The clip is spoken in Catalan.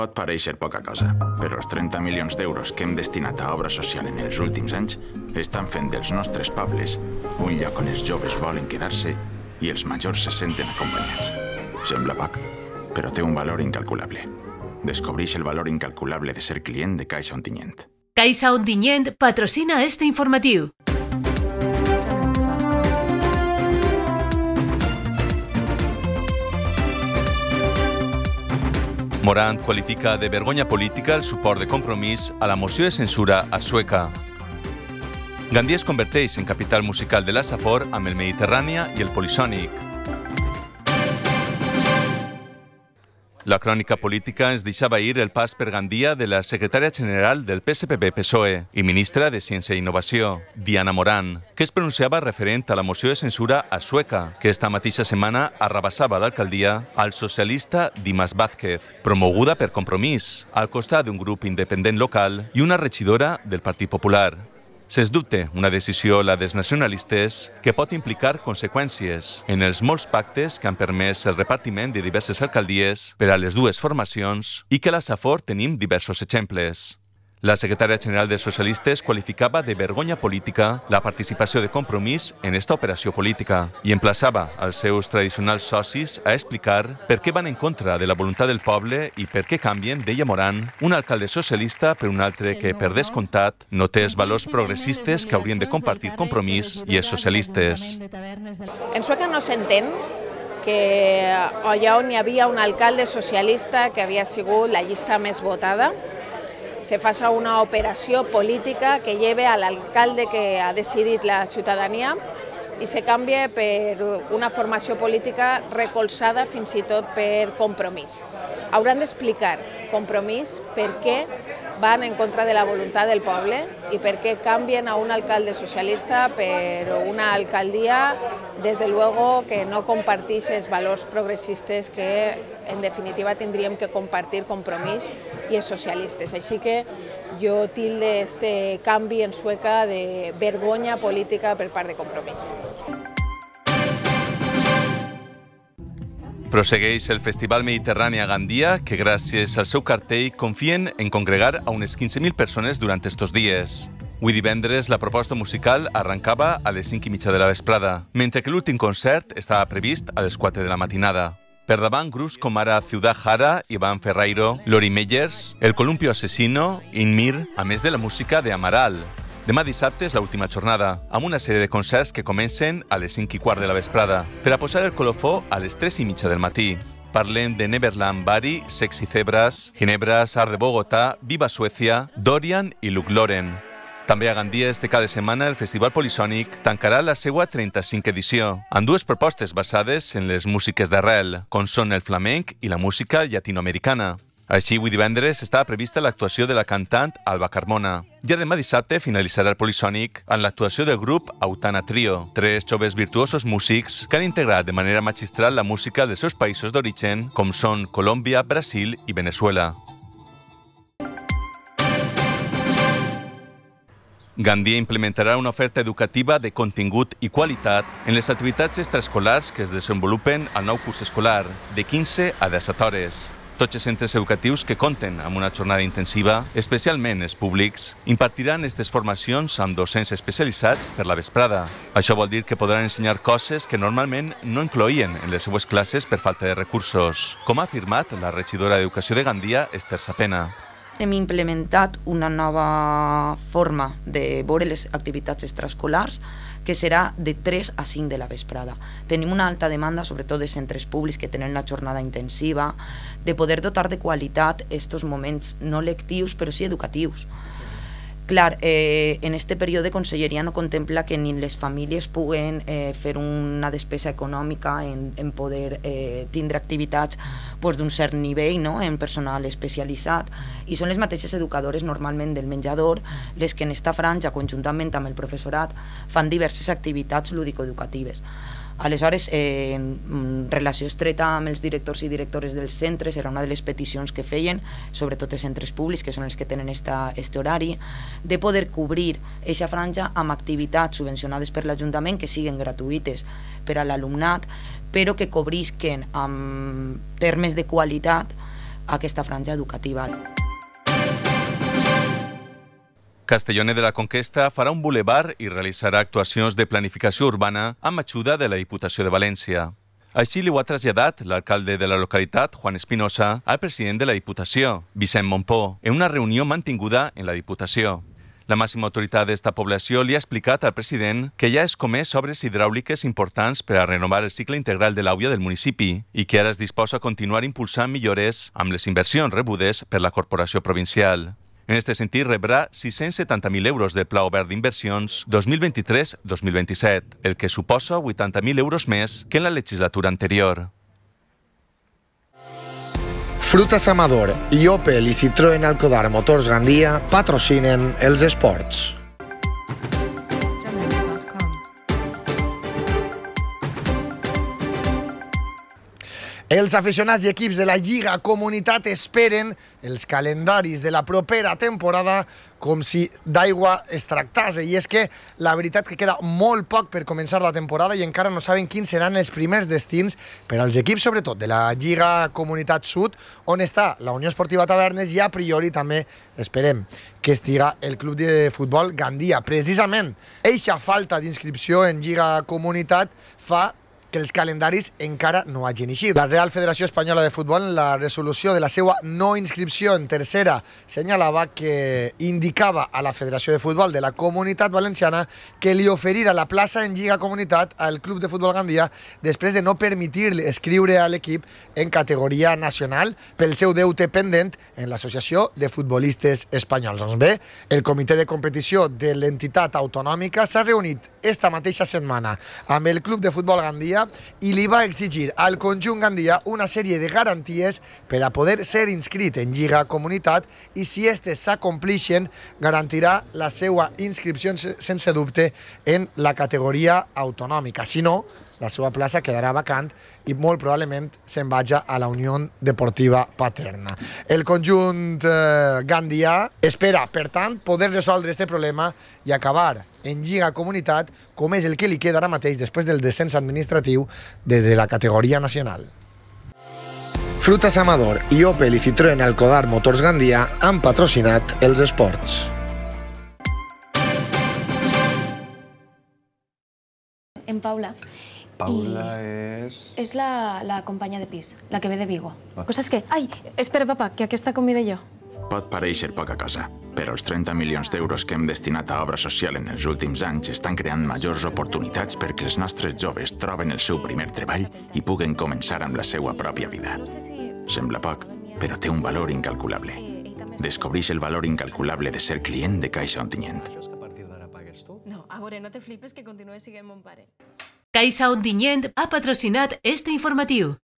Pot pareixer poca cosa, però els 30 milions d'euros que hem destinat a obra social en els últims anys estan fent dels nostres pobles un lloc on els joves volen quedar-se i els majors se senten acompanyats. Sembla poc, però té un valor incalculable. Descobreix el valor incalculable de ser client de Caixa Ontinyent. Caixa Ontinyent patrocina este informatiu. Morant qualifica de vergonya política el suport de Compromís a la moció de censura a Sueca. Gandia es converteix en capital musical de la Safor amb el Mediterrània i el Polisònic. La crònica política ens deixava ahir el pas per Gandia de la secretària general del PSPB-PSOE i ministra de Ciència i Innovació, Diana Morant, que es pronunciava referent a la moció de censura a Sueca, que esta mateixa setmana arrabassava d'alcaldia al socialista Dimas Vázquez, promoguda per Compromís, al costat d'un grup independent local i una regidora del Partit Popular. Sens dubte, una decisió, la dels nacionalistes, que pot implicar conseqüències en els molts pactes que han permès el repartiment de diverses alcaldies per a les dues formacions i que a la Safor tenim diversos exemples. La secretària general dels socialistes qualificava de vergonya política la participació de Compromís en esta operació política i emplaçava als seus tradicionals socis a explicar per què van en contra de la voluntat del poble i per què canvien, deia Morant, un alcalde socialista per un altre que, per descomptat, no té els valors progressistes que haurien de compartir Compromís i els socialistes. En Sueca no s'entén que allà on hi havia un alcalde socialista que havia sigut la llista més votada, se faça una operació política que lleve al alcalde que ha decidit la ciutadania i se canvia per una formació política recolzada fins i tot per Compromís. Hauran d'explicar Compromís per què van en contra de la voluntat del poble i per què canvien a un alcalde socialista per una alcaldia, des de luego, que no comparteix els valors progressistes que, en definitiva, tindríem que compartir Compromís i els socialistes. Així que jo tilde este canvi en Sueca de vergonya política per part de Compromís. Prossegueix el Festival Mediterrani a Gandia, que gràcies al seu cartell confien en congregar a unes 15.000 persones durant estos dies. Avui divendres la proposta musical arrencava a les 5:30 de la vesprada, mentre que l'últim concert estava previst a les 4 de la matinada. Per davant, grups com ara Ciudad Jara, Iván Ferreiro, Lori Meyers, El Columpio Asesino, Inmir, a més de la música de Amaral. Demà dissabte és l'última jornada, amb una sèrie de concerts que comencen a les 5:15 de la vesprada, per a posar el colofó a les 3:30 del matí. Parlem de Neverland Bari, Sexy Zebras, Ginebras, Art de Bogotà, Viva Suècia, Dorian i Luke Loren. També a Gandia este cada setmana el Festival Polisònic tancarà la seva 35 edició, amb dues propostes basades en les músiques d'arrel, com són el flamenc i la música llatinoamericana. Així, avui divendres estava prevista l'actuació de la cantant Alba Carmona. Ja demà dissabte finalitzarà el Polisònic amb l'actuació del grup Autana Trio, tres joves virtuosos músics que han integrat de manera magistral la música dels seus països d'origen, com són Colòmbia, Brasil i Venezuela. Gandia implementarà una oferta educativa de contingut i qualitat en les activitats extraescolars que es desenvolupen al nou curs escolar, de 15 a 17 hores. Tots els centres educatius que compten amb una jornada intensiva, especialment els públics, impartiran aquestes formacions amb docents especialitzats per la vesprada. Això vol dir que podran ensenyar coses que normalment no incloïen en les seues classes per falta de recursos, com ha afirmat la regidora d'Educació de Gandia, Esther Sapena. Hem implementat una nova forma de veure les activitats extraescolars que serà de 3 a 5 de la vesprada. Tenim una alta demanda, sobretot de centres públics que tenen la jornada intensiva, de poder dotar de qualitat aquests moments no lectius, però sí educatius. Clar, en aquest període Conselleria no contempla que ni les famílies puguen fer una despesa econòmica en poder tindre activitats d'un cert nivell, en personal especialitzat, i són les mateixes educadores normalment del menjador les que en esta franja, conjuntament amb el professorat, fan diverses activitats lúdico-educatives. Aleshores, en relació estreta amb els directors i directores dels centres, era una de les peticions que feien, sobretot els centres públics, que són els que tenen aquest horari, de poder cobrir aquesta franja amb activitats subvencionades per l'Ajuntament que siguin gratuïtes per a l'alumnat, però que cobrisquen amb termes de qualitat aquesta franja educativa. Castelloner de la Conquesta farà un bulevard i realitzarà actuacions de planificació urbana amb ajuda de la Diputació de València. Així li ho ha traslladat l'alcalde de la localitat, Juan Espinosa, al president de la Diputació, Vicent Mompó, en una reunió mantinguda en la Diputació. La màxima autoritat d'esta població li ha explicat al president que ja ha escomès obres hidràuliques importants per a renovar el cicle integral de l'aigua del municipi i que ara es disposa a continuar impulsant millores amb les inversions rebudes per la Corporació Provincial. En aquest sentit, rebrà 670.000 euros del Pla Obert d'Inversions 2023-2027, el que suposa 80.000 euros més que en la legislatura anterior. Frutas Amador i Opel i Citroën Alcodar Motors Gandia patrocinen els esports. Els aficionats i equips de la Lliga Comunitat esperen els calendaris de la propera temporada com si d'aigua es tractase. I és que la veritat que queda molt poc per començar la temporada i encara no saben quins seran els primers destins per als equips, sobretot de la Lliga Comunitat Sud, on està la Unió Esportiva Tavernes i a priori també esperem que estiga el Club de Futbol Gandia. Precisament, eixa falta d'inscripció en Lliga Comunitat fa que els calendaris encara no hagin eixit. La Real Federació Espanyola de Futbol, en la resolució de la seva no inscripció en tercera, senyalava que indicava a la Federació de Futbol de la Comunitat Valenciana que li oferira la plaça en Lliga Comunitat al Club de Futbol Gandia després de no permetir-li escriure a l'equip en categoria nacional pel seu deute pendent en l'Associació de Futbolistes Espanyols. Doncs bé, el comitè de competició de l'entitat autonòmica s'ha reunit esta mateixa setmana amb el Club de Futbol Gandia i li va exigir al conjunt gandia una sèrie de garanties per a poder ser inscrit en Lliga Comunitat i si aquestes s'acomplixen garantirà la seva inscripció sense dubte en la categoria autonòmica. Si no, la seva plaça quedarà vacant i molt probablement se'n vagi a la Unió Deportiva Paterna. El conjunt gandià espera, per tant, poder resoldre aquest problema i acabar en Lliga Comunitat, com és el que li queda ara mateix després del descens administratiu de la categoria nacional. Frutas Amador i Opel i Citroën Alcodar Motors Gandia han patrocinat els esports. En Paula. Paula és la companya de pis, la que ve de Vigo. Coses que... Ai, espera, papa, que aquesta convida jo. Pot parèixer poca cosa, però els 30 milions d'euros que hem destinat a obra social en els últims anys estan creant majors oportunitats perquè els nostres joves troben el seu primer treball i puguen començar amb la seva pròpia vida. Sembla poc, però té un valor incalculable. Descobreix el valor incalculable de ser client de Caixa Ontinyent. No, a veure, no te flipes que continue siguent mon pare. Caixa Ontinyent ha patrocinat este informatiu.